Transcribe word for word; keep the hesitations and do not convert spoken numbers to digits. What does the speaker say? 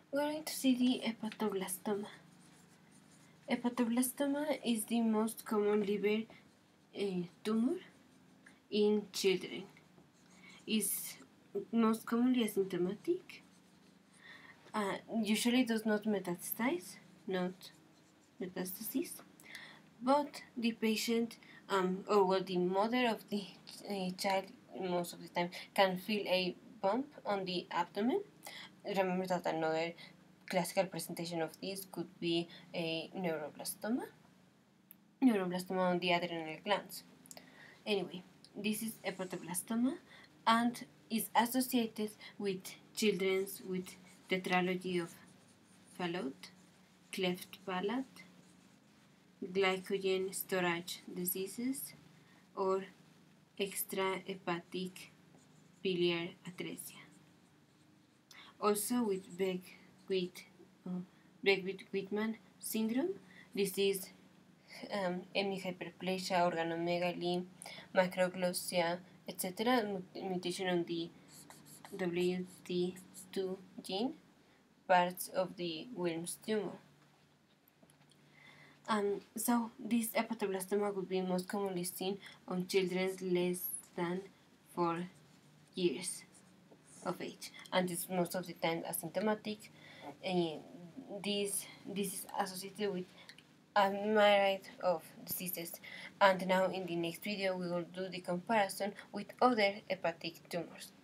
We're going to see the hepatoblastoma. Hepatoblastoma is the most common liver uh, tumor in children. It's most commonly asymptomatic. Uh, usually does not metastasize, not metastasis, but the patient um, or well, the mother of the uh, child most of the time can feel a bump on the abdomen. Remember that another classical presentation of this could be a neuroblastoma, neuroblastoma on the adrenal glands. Anyway, this is hepatoblastoma and is associated with children with tetralogy of Fallot, cleft palate, glycogen storage diseases, or extrahepatic biliary atresia. Also with Beckwith, uh, Beckwith-Whitman syndrome, this is um, hemihyperplasia, organomegaly, macroglossia, et cetera, mutation on the W T two gene, parts of the Wilms tumor. Um, so this hepatoblastoma would be most commonly seen on children less than four years of age, and it's most of the time asymptomatic. And this this is associated with a myriad of diseases. And now in the next video we will do the comparison with other hepatic tumors.